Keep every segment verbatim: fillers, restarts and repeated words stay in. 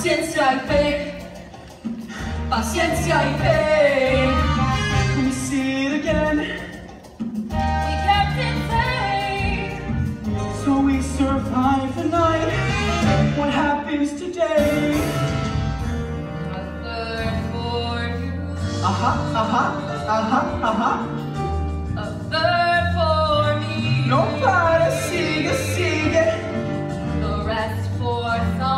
paciencia y fe, paciencia y fe. Let me see it again. We kept it safe, So we survive the night. What happens today? a third for you, Uh-huh, uh-huh, uh-huh, uh-huh. a third for me, No para, sigue, sigue. the rest for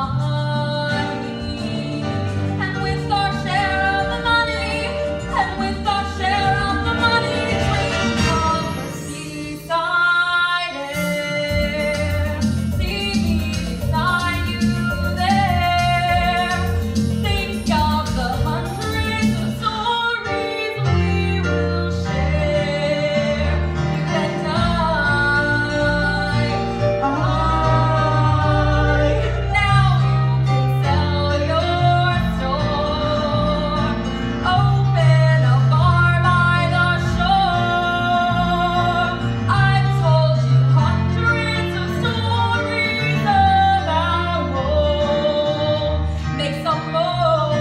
Sonny. And with our share of the money, and with our share of the money, dream of the seaside air. See me beside you there. Think of the hundreds of stories we will share. You and I. I, Now you can sell your store, open a bar by the shore. I've told you hundreds of stories about home. Make some more,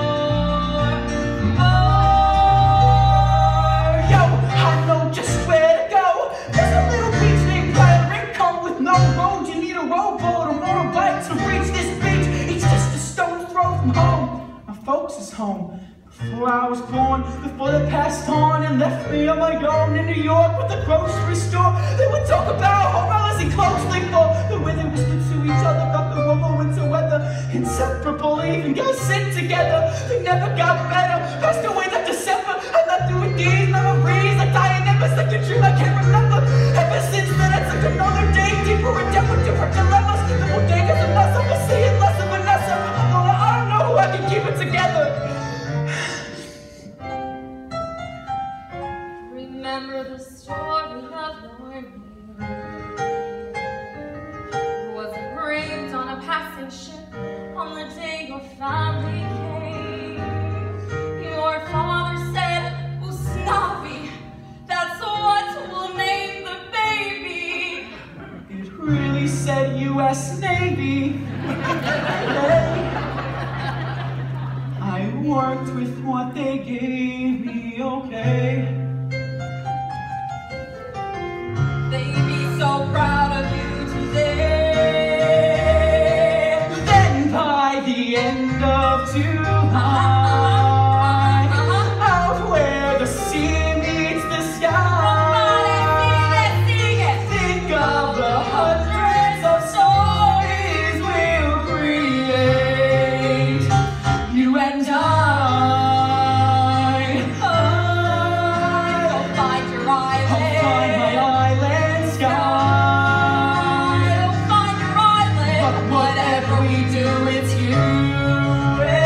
more. yo, I know just where to go. There's a little beach named Pilot Rincon with no road. You need a rowboat or more a bike to reach this beach. It's just a stone's throw from home. My folks is home. Before I was born, before they passed on and left me on my own in New York with the grocery store, they would talk about home I listen closely for. The way they whispered to each other about the warmer winter weather. Inseparable, even got sick together. They never got better. Passed away that December. I left you with these memories. I die and never like a dream I can't remember. Ever since then, I took another day deeper in depth with different dilemmas. The bodegas and less, I'm gonna see it less of Vanessa. I'm gonna, I don't know who I can keep it together. Remember the story of your name. Was engraved on a passing ship on the day your family came. Your father said, Usnavi, that's what we'll name the baby. It really said U S Navy. I worked with what they gave me, okay? They'd be so proud of you today. Then by the end of July, out where the sea meets the sky, think of the hundreds of stories we'll create. You and I. I'll find your island. I'll find my island sky. I'll find your island. But whatever we do, it's you